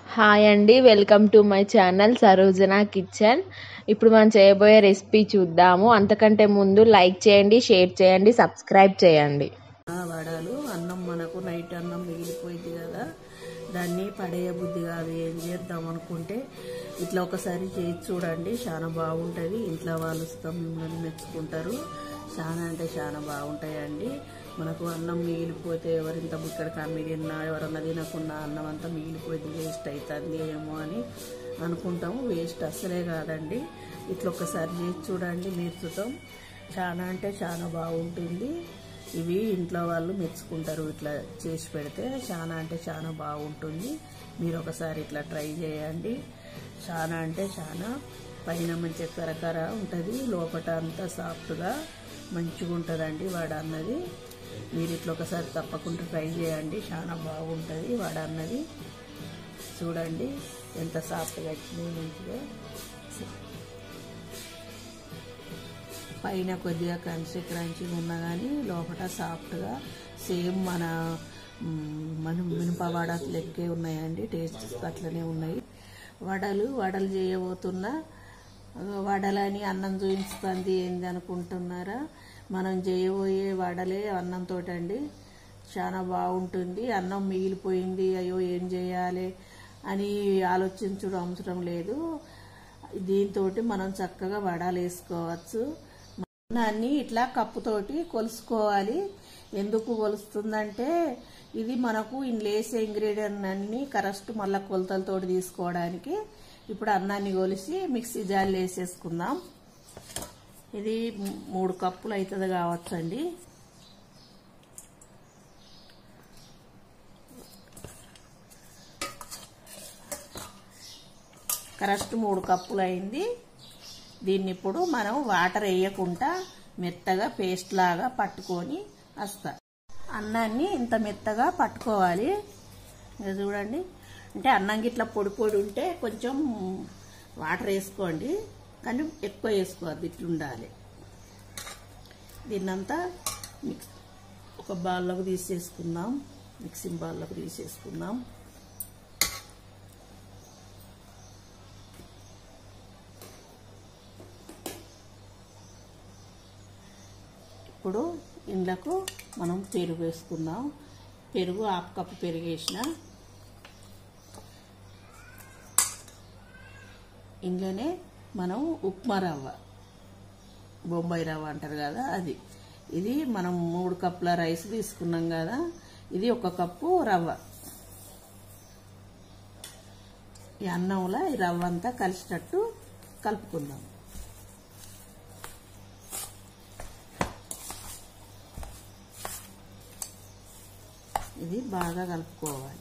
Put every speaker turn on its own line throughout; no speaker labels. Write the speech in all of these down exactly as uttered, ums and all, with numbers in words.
Hi అండి, welcome to my channel Sarojana kitchen. ఇప్పుడు మనం చేయబోయే రెసిపీ చూద్దాము. అంతకంటే ముందు లైక్ చేయండి, షేర్ చేయండి, సబ్స్క్రైబ్ చేయండి.
వడలు అన్నం మనకు నైట్ అన్నం మిగిలిపోయింది కదా, దాన్ని పడేయ బుద్ధి కాదు. ఏం చేద్దాం అనుకుంటే ఇట్లా ఒకసారి చేసి చూడండి, చాలా బాగుంటుంది. ఇంట్లో వాళ్ళు మిమ్మల్ని మెచ్చుకుంటారు. చాలా అంటే చాలా బాగుంటాయండి. మనకు అన్నం మిగిలిపోతే ఎవరింత బుక్కడ కమ్మి తిన్నా, ఎవరన్నా తినకుండా అన్నం అంతా మిగిలిపోయింది, వేస్ట్ అవుతుంది ఏమో అని అనుకుంటాము. వేస్ట్ అస్సలే కాదండి. ఇట్లా ఒకసారి చేసి చూడండి, నేర్చుతాం. చాలా అంటే చాలా బాగుంటుంది. ఇవి ఇంట్లో వాళ్ళు మెచ్చుకుంటారు. ఇట్లా చేసి పెడితే చాలా అంటే చాలా బాగుంటుంది. మీరు ఒకసారి ఇట్లా ట్రై చేయండి. చాలా అంటే చాలా పైన మంచి కరకర ఉంటుంది, లోపల అంతా సాఫ్ట్గా మంచిగా ఉంటుందండి వడ అన్నది. మీరు ఇట్లా ఒకసారి తప్పకుండా ట్రై చేయండి, చాలా బాగుంటుంది వడ అన్నది. చూడండి ఎంత సాఫ్ట్గా వచ్చింది, మంచిగా పైన కొద్దిగా క్రంచి క్రంచిగా ఉన్నా కానీ లోపల సాఫ్ట్గా సేమ్ మన మన మినప వడ లెక్కే ఉన్నాయండి. టేస్ట్ అట్లనే ఉన్నాయి. వడలు వడలు చేయబోతున్నా, వడలని అన్నం చూపిస్తుంది ఏంది అనుకుంటున్నారా? మనం చేయబోయే వడలే అన్నంతో అండి. చాలా బాగుంటుంది. అన్నం మిగిలిపోయింది, అయ్యో ఏం చేయాలి అని ఆలోచించడం అవసరం లేదు. దీంతో మనం చక్కగా వడలు వేసుకోవచ్చు. అన్నీ ఇట్లా కప్పుతోటి కొలుసుకోవాలి. ఎందుకు కొలుస్తుందంటే ఇది మనకు ఇందులో వేసే ఇంగ్రీడియంట్ అన్ని కరెక్ట్ మళ్ళీ కొలతలతో తీసుకోవడానికి. ఇప్పుడు అన్నాన్ని కొలిసి మిక్సీ జార్లో వేసేసుకుందాం. ఇది మూడు కప్పులు అవుతుంది కావచ్చండి. కరెక్ట్ మూడు కప్పులు అయింది. దీన్ని ఇప్పుడు మనం వాటర్ వేయకుండా మెత్తగా పేస్ట్ లాగా పట్టుకొని వస్తా. అన్నాన్ని ఇంత మెత్తగా పట్టుకోవాలి. ఇంకా చూడండి, అంటే అన్నం గిట్లా పొడి పొడి ఉంటే కొంచెం వాటర్ వేసుకోండి, కానీ ఎక్కువ వేసుకోవద్దు. ఇట్లుండాలి. దీన్నంతా మిక్స్ ఒక బౌల్లోకి తీసేసుకుందాం. మిక్సింగ్ బౌల్లోకి తీసేసుకుందాం. ఇప్పుడు ఇందులోకి మనం పెరుగు వేసుకుందాం. పెరుగు హాఫ్ కప్పు పెరుగు వేసిన, ఇందులోనే మనం ఉప్మా రవ్వ, బొంబాయి రవ్వ అంటారు కదా, అది ఇది మనం మూడు కప్పుల రైస్ తీసుకున్నాం కదా, ఇది ఒక కప్పు రవ్వ. ఈ అన్నంలో ఈ రవ్వ అంతా కలిసేటట్టు కలుపుకుందాం. ఇది బాగా కలుపుకోవాలి.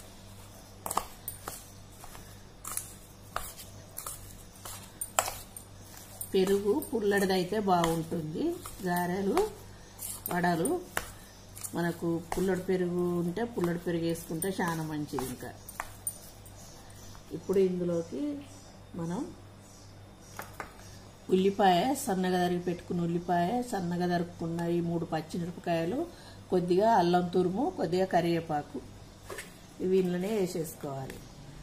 పెరుగు పుల్లడిదైతే బాగుంటుంది. గారెలు వడలు మనకు పుల్లడి పెరుగు ఉంటే పుల్లడి పెరుగు వేసుకుంటే చాలా మంచిది. ఇంకా ఇప్పుడు ఇందులోకి మనం ఉల్లిపాయ సన్నగా తరిగి పెట్టుకున్న ఉల్లిపాయ, సన్నగా తరుపుకున్న ఈ మూడు పచ్చిమిరపకాయలు, కొద్దిగా అల్లం తురుము, కొద్దిగా కరివేపాకు ఇవి ఇందులోనే వేసేసుకోవాలి.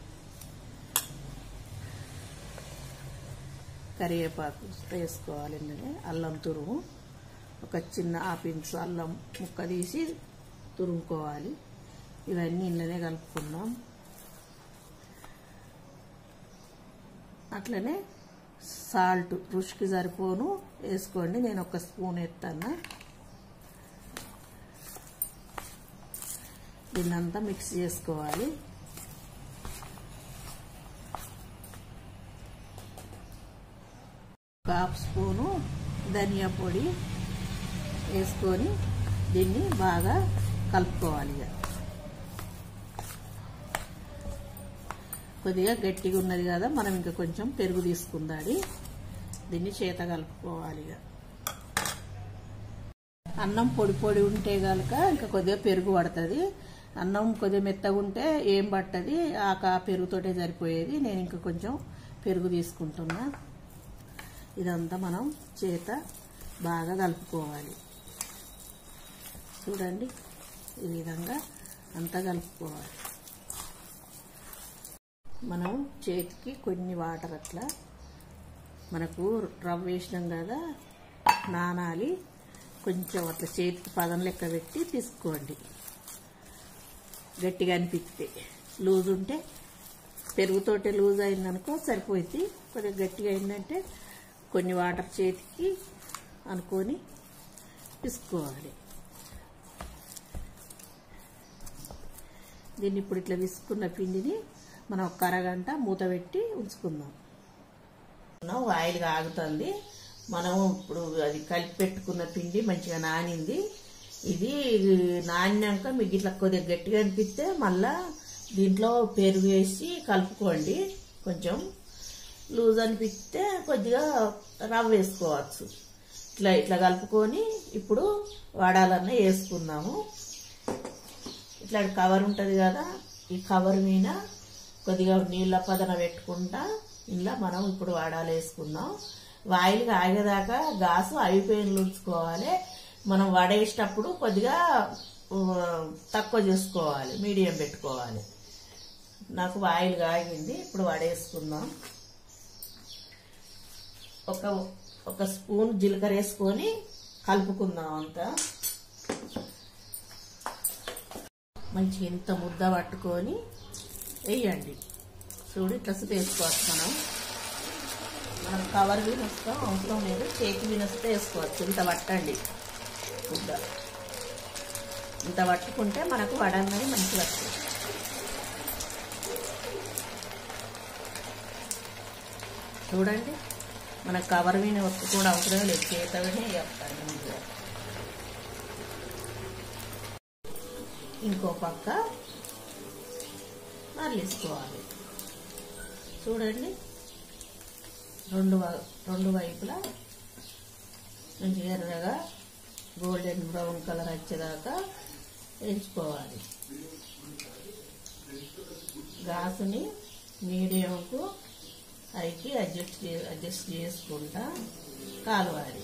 కరివేపాకు వేసుకోవాలి ఇందులోనే. అల్లం తురుము ఒక చిన్న హాఫ్ ఇంచు అల్లం ముక్క తీసి తురుముకోవాలి. ఇవన్నీ ఇందులోనే కలుపుకుందాం. అట్లనే సాల్ట్ రుచికి సరిపోను వేసుకోండి. నేను ఒక స్పూన్ ఎత్తాను. దీన్నంతా మిక్స్ చేసుకోవాలి. ఒక హాఫ్ స్పూను ధనియా పొడి వేసుకొని దీన్ని బాగా కలుపుకోవాలి. కొద్దిగా గట్టిగా ఉన్నది కదా, మనం ఇంకా కొంచెం పెరుగు తీసుకుందాడి. దీన్ని చేత కలుపుకోవాలి. అన్నం పొడి పొడి ఉంటే కనుక ఇంకా కొద్దిగా పెరుగు పడుతుంది. అన్నం కొద్దిగా మెత్తగా ఉంటే ఏం పట్టది, ఆ పెరుగుతోటే సరిపోయేది. నేను ఇంకా కొంచెం పెరుగు తీసుకుంటున్నా. ఇదంతా మనం చేత బాగా కలుపుకోవాలి. చూడండి, ఈ విధంగా అంతా కలుపుకోవాలి. మనం చేతికి కొన్ని వాటర్ అట్లా మనకు రవ్వ వేసినాం కదా నానాలి, కొంచెం అట్లా చేతికి పదం లెక్క పెట్టి తీసుకోండి. గట్టిగా అనిపిస్తే లూజ్ ఉంటే పెరుగుతోటే లూజ్ అయిందనుకో సరిపోయింది. కొద్దిగా గట్టిగా అయిందంటే కొన్ని వాటర్ చేతికి అనుకొని పిసుకోవాలి. దీన్ని ఇప్పుడు ఇట్లా విసుకున్న పిండిని మనం ఒక అరగంట మూత పెట్టి ఉంచుకుందాం. ఆయిల్ కాగుతుంది. మనం ఇప్పుడు అది కలిపి పెట్టుకున్న పిండి మంచిగా నానింది. ఇది నానినాక మీకు ఇట్లా కొద్దిగా గట్టిగా అనిపిస్తే మళ్ళా దీంట్లో పెరుగు వేసి కలుపుకోండి. కొంచెం లూజ్ అనిపిస్తే కొద్దిగా రవ్వ వేసుకోవచ్చు. ఇట్లా ఇట్లా కలుపుకొని ఇప్పుడు వడాలన్న వేసుకుందాము. ఇట్లా కవర్ ఉంటుంది కదా, ఈ కవర్ మీద కొద్దిగా నీళ్ళ పదన పెట్టుకుంటా ఇలా మనం ఇప్పుడు వడాలు వేసుకుందాం. ఆయిల్ ఆగేదాకా గాసు అయిపోయిన ఉంచుకోవాలి. మనం వడేసేటప్పుడు కొద్దిగా తక్కువ చేసుకోవాలి, మీడియం పెట్టుకోవాలి. నాకు ఆయిల్ కాగింది, ఇప్పుడు వడేసుకుందాం. ఒక ఒక స్పూన్ జీలకర్ర వేసుకొని కలుపుకుందాం. అంతా మంచిగా ఇంత ముద్ద పట్టుకొని వేయండి. చూడు ఇట్లా వేసుకోవచ్చు. మనం మనం కవర్ వినొస్తాం అవసరం లేదు, చేతి వినొస్తే వేసుకోవచ్చు. ఇంత పట్టండి ముద్ద, ఇంత పట్టుకుంటే మనకు వడన్నది మంచిగా వస్తుంది. చూడండి మన కవర్ విని వస్తు కూడా అవసరం లేదు, చేతనే వేస్తాను. ముందుగా ఇంకో పక్క మరలిసుకోవాలి. చూడండి రెండు రెండు వైపులా మంచిగా ఎర్రగా గోల్డెన్ బ్రౌన్ కలర్ వచ్చేదాకా వేయించుకోవాలి. గ్యాస్ని మీడియంకు హైకి అడ్జస్ట్ అడ్జస్ట్ చేసుకుంటా కాలవాలి.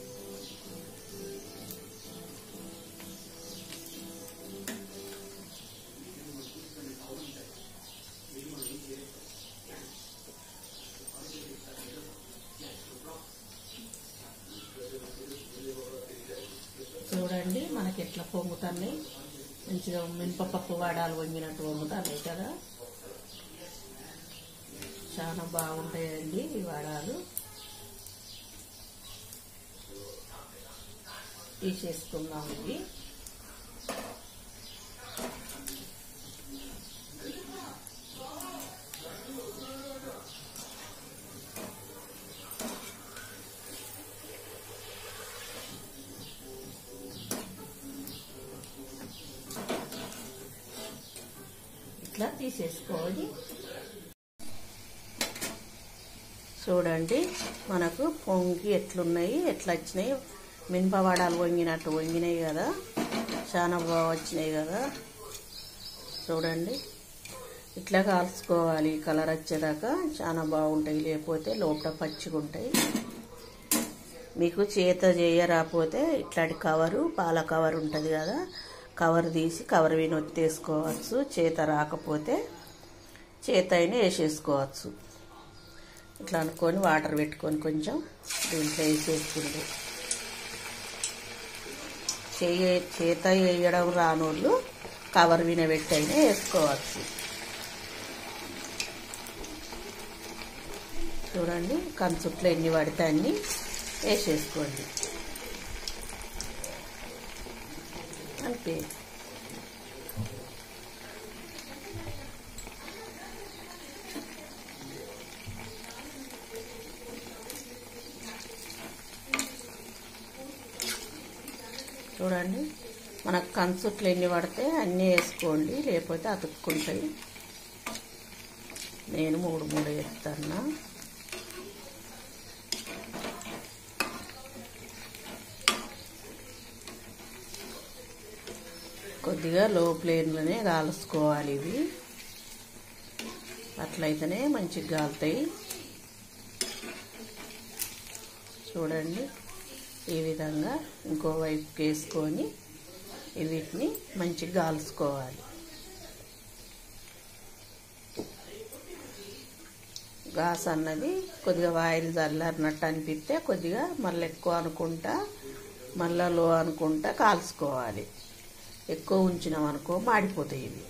చూడండి మనకి ఎట్లా పొంగుతున్నాయి, మంచిగా మినపప్పు వడాలు వంగినట్టు వంగుతున్నాయి కదా, చాలా బాగుంటాయండి ఈ వడాలు. తీసేసుకుందాం. ఇవి ఇట్లా తీసేసుకోవాలి. చూడండి మనకు పొంగి ఎట్లున్నాయి, ఎట్లా వచ్చినాయి. మినపవడాలు వంగినట్టు వంగినాయి కదా, చాలా బాగా వచ్చినాయి కదా. చూడండి ఇట్లా కాల్చుకోవాలి, కలర్ వచ్చేదాకా చాలా బాగుంటాయి. లేకపోతే లోపల పచ్చిగా ఉంటాయి. మీకు చేత చేయరాకపోతే ఇట్లాంటి కవరు పాల కవర్ ఉంటుంది కదా, కవర్ తీసి కవర్ విని ఒత్తేసుకోవచ్చు. చేత రాకపోతే చేత అయినా వేసేసుకోవచ్చు. ఇట్లా అనుకొని వాటర్ పెట్టుకొని కొంచెం దీంట్లో వేసేసుకుంటే చేయ చేత వేయడం రానోళ్ళు కవర్ విన పెట్టి అయినా వేసుకోవచ్చు. చూడండి కంచుట్లో ఎన్ని పడితే అన్ని వేసేసుకోండి అంతే. చూడండి మనకు కంచుట్లు ఎన్ని పడితే అన్నీ వేసుకోండి, లేకపోతే అతుక్కుంటాయి. నేను మూడు మూడు వేస్తాను. కొద్దిగా లో ఫ్లేమ్లోనే కాల్చుకోవాలి ఇవి, అట్లయితేనే మంచిగా కాలుతాయి. చూడండి ఈ విధంగా ఇంకో వైపుకి వేసుకొని వీటిని మంచిగా కాల్చుకోవాలి. గాస్ అన్నది కొద్దిగా ఆయిల్ చల్లారినట్టు అనిపిస్తే కొద్దిగా మళ్ళీ ఎక్కువ అనుకుంటా మళ్ళీ లో అనుకుంటా కాల్చుకోవాలి. ఎక్కువ ఉంచినాం అనుకో మాడిపోతాయి ఇవి.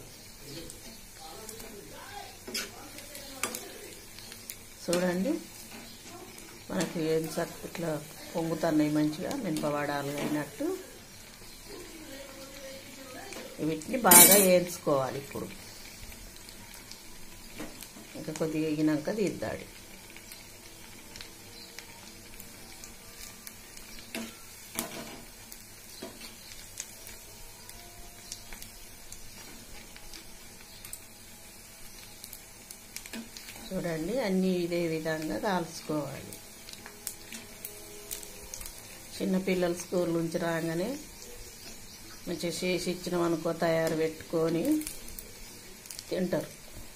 చూడండి మనకి ఏం సత్ ఇట్లా పొంగుతున్నాయి మంచిగా మినపవడాలు అయినట్టు. వీటిని బాగా వేయించుకోవాలి. ఇప్పుడు ఇంకా కొద్దిగా ఎగినాక తీద్దాడి. చూడండి అన్నీ ఇదే విధంగా కాల్చుకోవాలి. చిన్నపిల్లలు స్కూల్ నుంచి రాగానే మంచిగా చేసి ఇచ్చినాం అనుకో తయారు పెట్టుకొని తింటారు.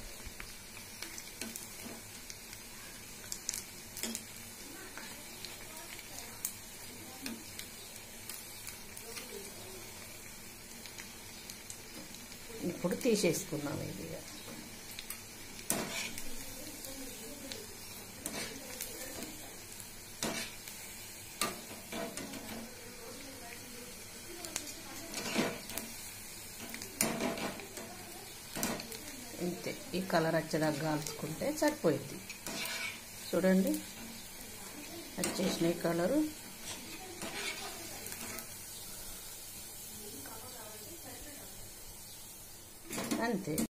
ఇప్పుడు తీసేసుకున్నాం ఇది. ఇంతే, ఈ కలర్ వచ్చేదాకా కాల్చుకుంటే సరిపోయింది. చూడండి వచ్చేసినాయి కలరు. అంతే.